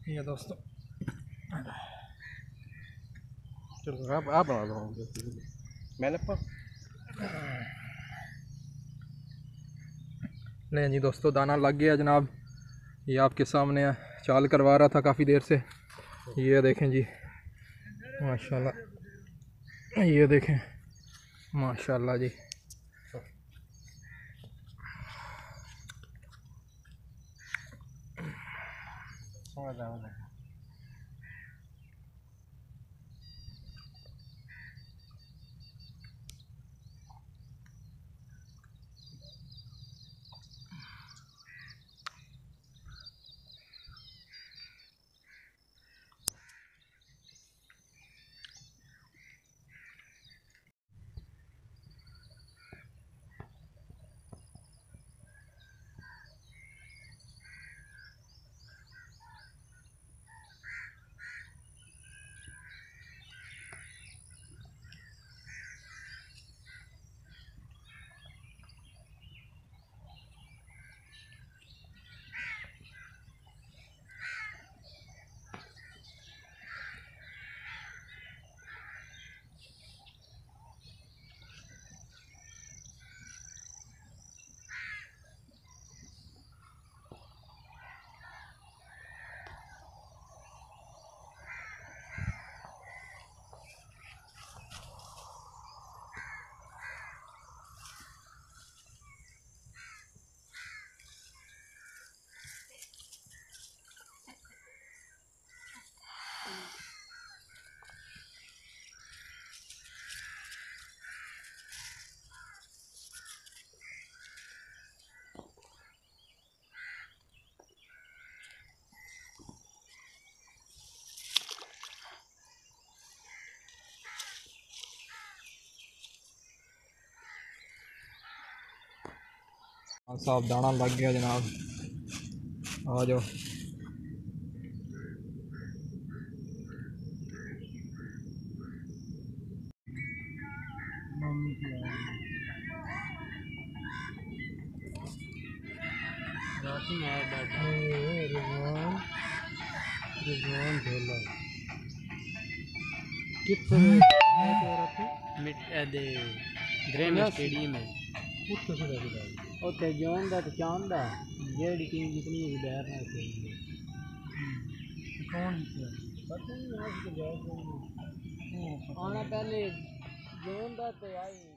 ये दोस्तों, चलो आप बना दो। मैंने नहीं जी दोस्तों, दाना लग गया जनाब। ये आपके सामने है, चाल करवा रहा था काफ़ी देर से। ये देखें जी, माशाल्लाह। ये देखें माशाल्लाह जी। साहब दाना लग गया जनाब, आ जाओ। रिजवान ढोला ग्रैंड स्टेडियम है उत्थे जोन दा चांद दा जेडी टीम जितनी भी बाहर ना खेलनी कौन पता नहीं आज के जाए आना पहले जोन दा ते आई